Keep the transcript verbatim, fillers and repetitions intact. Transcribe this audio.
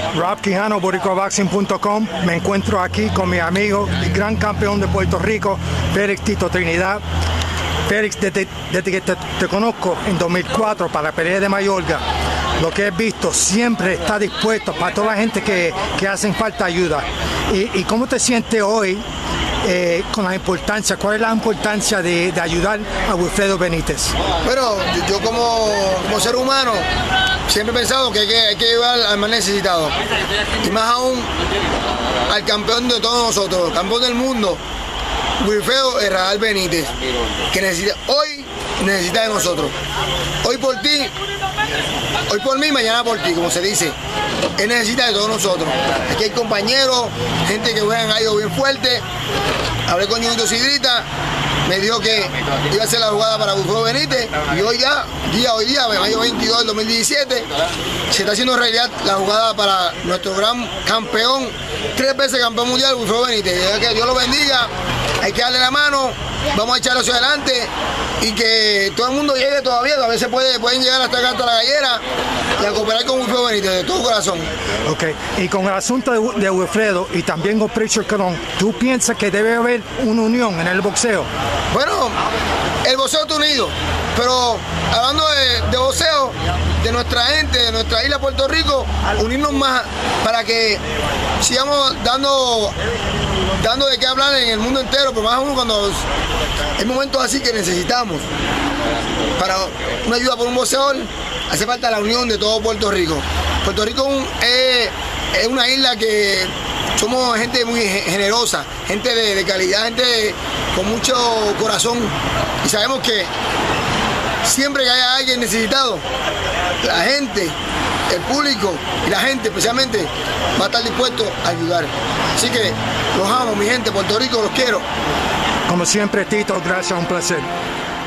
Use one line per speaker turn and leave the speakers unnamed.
Rob Quijano, Boricua Boxing punto com. Me encuentro aquí con mi amigo, el gran campeón de Puerto Rico, Felix Tito Trinidad. Felix, desde, desde que te, te conozco en dos mil cuatro para la pelea de Mayorga, lo que he visto, siempre está dispuesto para toda la gente que, que hacen falta ayuda. ¿Y, y cómo te sientes hoy eh, con la importancia? ¿Cuál es la importancia de, de ayudar a Wilfredo Benitez?
Bueno, yo, yo como, como ser humano siempre he pensado que hay, que hay que ayudar al más necesitado. Y más aún al campeón de todos nosotros, campeón del mundo, Wilfredo Benitez, que necesita, hoy necesita de nosotros. Hoy por ti, hoy por mí, mañana por ti, como se dice. Él necesita de todos nosotros. Aquí hay compañeros, gente que juegan algo bien fuerte. Hablé con Junito Sidrita, me dijo que iba a hacer la jugada para Wilfredo Benitez, y hoy ya, día hoy día, mayo veintidós del dos mil diecisiete, se está haciendo realidad la jugada para nuestro gran campeón, tres veces campeón mundial, Wilfredo Benitez. Que Dios lo bendiga, hay que darle la mano, vamos a echarlo hacia adelante y que todo el mundo llegue todavía, a veces puede, pueden llegar hasta acá, hasta la gallera, y a cooperar con Wilfredo Benitez de todo corazón.
Ok, y con el asunto de, de Wilfredo y también con Preacher Colón, ¿tú piensas que debe haber una unión en el boxeo?
Bueno, el boxeo está unido, pero hablando de, de boxeo, de nuestra gente, de nuestra isla Puerto Rico, unirnos más para que sigamos dando, dando de qué hablar en el mundo entero, pero más aún cuando hay momentos así que necesitamos. Para una ayuda por un boxeador, hace falta la unión de todo Puerto Rico. Puerto Rico es, es una isla que somos gente muy generosa, gente de, de calidad, gente de, con mucho corazón, y sabemos que siempre que haya alguien necesitado, la gente, el público y la gente especialmente va a estar dispuesto a ayudar. Así que los amo, mi gente, Puerto Rico, los quiero.
Como siempre, Tito, gracias, un placer.